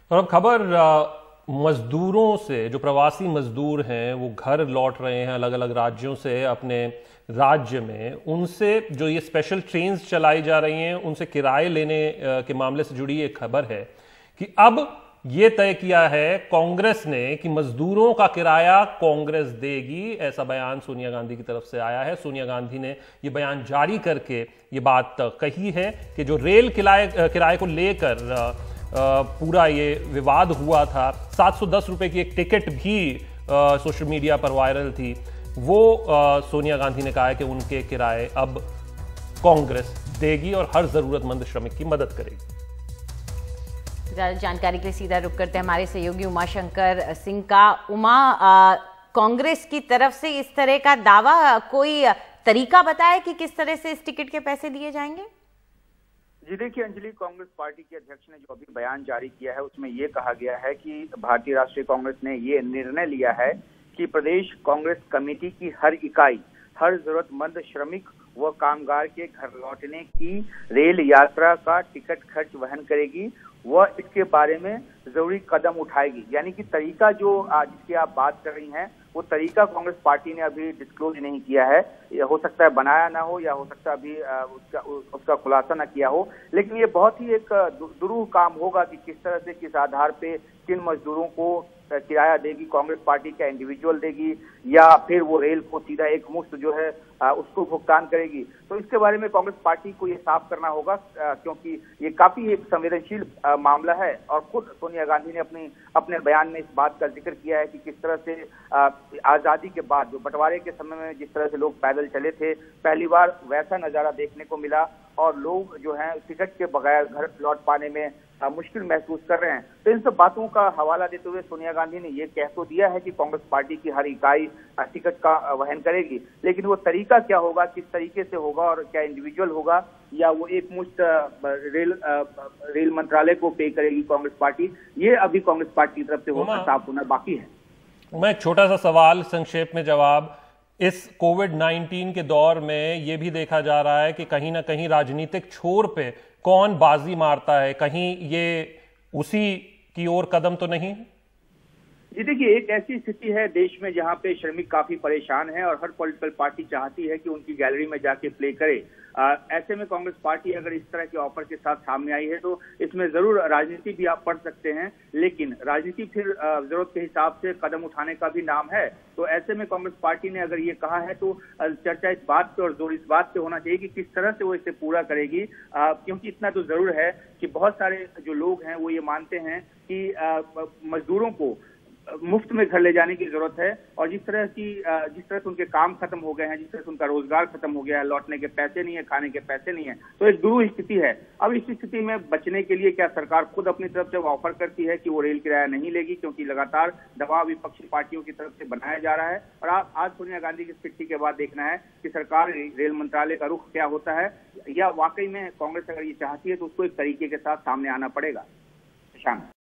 और अब खबर मजदूरों से, जो प्रवासी मजदूर हैं वो घर लौट रहे हैं अलग अलग राज्यों से अपने राज्य में, उनसे जो ये स्पेशल ट्रेन्स चलाई जा रही हैं उनसे किराए लेने के मामले से जुड़ी एक खबर है कि अब ये तय किया है कांग्रेस ने कि मजदूरों का किराया कांग्रेस देगी। ऐसा बयान सोनिया गांधी की तरफ से आया है। सोनिया गांधी ने ये बयान जारी करके ये बात कही है कि जो रेल किराए को लेकर पूरा ये विवाद हुआ था, 710 रुपए की एक टिकट भी सोशल मीडिया पर वायरल थी, वो सोनिया गांधी ने कहा है कि उनके किराए अब कांग्रेस देगी और हर जरूरतमंद श्रमिक की मदद करेगी। ज्यादा जानकारी के लिए सीधा रुक करते हैं हमारे सहयोगी उमाशंकर सिंह का। कांग्रेस की तरफ से इस तरह का दावा, कोई तरीका बताया कि किस तरह से इस टिकट के पैसे दिए जाएंगे? जी देखिए अंजलि, कांग्रेस पार्टी के अध्यक्ष ने जो अभी बयान जारी किया है उसमें ये कहा गया है कि भारतीय राष्ट्रीय कांग्रेस ने ये निर्णय लिया है कि प्रदेश कांग्रेस कमेटी की हर इकाई हर जरूरतमंद श्रमिक व कामगार के घर लौटने की रेल यात्रा का टिकट खर्च वहन करेगी, वह इसके बारे में जरूरी कदम उठाएगी। यानी कि तरीका जो जिसकी आप बात कर रही हैं वो तरीका कांग्रेस पार्टी ने अभी डिस्क्लोज नहीं किया है। हो सकता है बनाया ना हो या हो सकता है अभी उसका खुलासा ना किया हो, लेकिन ये बहुत ही एक दुरूह काम होगा कि किस तरह से किस आधार पे किन मजदूरों को किराया देगी कांग्रेस पार्टी, क्या इंडिविजुअल देगी या फिर वो रेल को सीधा एक मुश्त जो है उसको भुगतान करेगी। तो इसके बारे में कांग्रेस पार्टी को ये साफ करना होगा क्योंकि ये काफी एक संवेदनशील मामला है और खुद सोनिया गांधी ने अपने बयान में इस बात का जिक्र किया है कि किस तरह से आजादी के बाद जो बंटवारे के समय में जिस तरह से लोग पैदल चले थे, पहली बार वैसा नजारा देखने को मिला और लोग जो हैं टिकट के बगैर घर लौट पाने में मुश्किल महसूस कर रहे हैं। तो इन सब बातों का हवाला देते हुए सोनिया गांधी ने ये कह तो दिया है कि कांग्रेस पार्टी की हर इकाई टिकट का वहन करेगी, लेकिन वो तरीका क्या होगा, किस तरीके से होगा और क्या इंडिविजुअल होगा या वो एक मुश्त रेल मंत्रालय को पे करेगी कांग्रेस पार्टी, ये अभी कांग्रेस पार्टी की तरफ से होगा साफ होना बाकी है। मैं एक छोटा सा सवाल, संक्षेप में जवाब। इस कोविड-19 के दौर में यह भी देखा जा रहा है कि कहीं ना कहीं राजनीतिक छोर पे कौन बाजी मारता है, कहीं ये उसी की ओर कदम तो नहीं? जी देखिए, एक ऐसी स्थिति है देश में जहां पे श्रमिक काफी परेशान है और हर पॉलिटिकल पार्टी चाहती है कि उनकी गैलरी में जाके प्ले करे। ऐसे में कांग्रेस पार्टी अगर इस तरह के ऑफर के साथ सामने आई है तो इसमें जरूर राजनीति भी आप पढ़ सकते हैं, लेकिन राजनीति फिर जरूरत के हिसाब से कदम उठाने का भी नाम है। तो ऐसे में कांग्रेस पार्टी ने अगर ये कहा है तो चर्चा इस बात पे और जोर इस बात पे होना चाहिए कि किस तरह से वो इसे पूरा करेगी, क्योंकि इतना तो जरूर है कि बहुत सारे जो लोग हैं वो ये मानते हैं कि मजदूरों को मुफ्त में घर ले जाने की जरूरत है और जिस तरह से उनके काम खत्म हो गए हैं, जिस तरह से उनका रोजगार खत्म हो गया है, लौटने के पैसे नहीं है, खाने के पैसे नहीं है, तो एक दुरूह स्थिति है। अब इस स्थिति में बचने के लिए क्या सरकार खुद अपनी तरफ से ऑफर करती है कि वो रेल किराया नहीं लेगी, क्योंकि लगातार दबाव विपक्षी पार्टियों की तरफ से बनाया जा रहा है। और आज सोनिया गांधी की चिट्ठी के बाद देखना है कि सरकार रेल मंत्रालय का रुख क्या होता है, या वाकई में कांग्रेस अगर ये चाहती है तो उसको एक तरीके के साथ सामने आना पड़ेगा।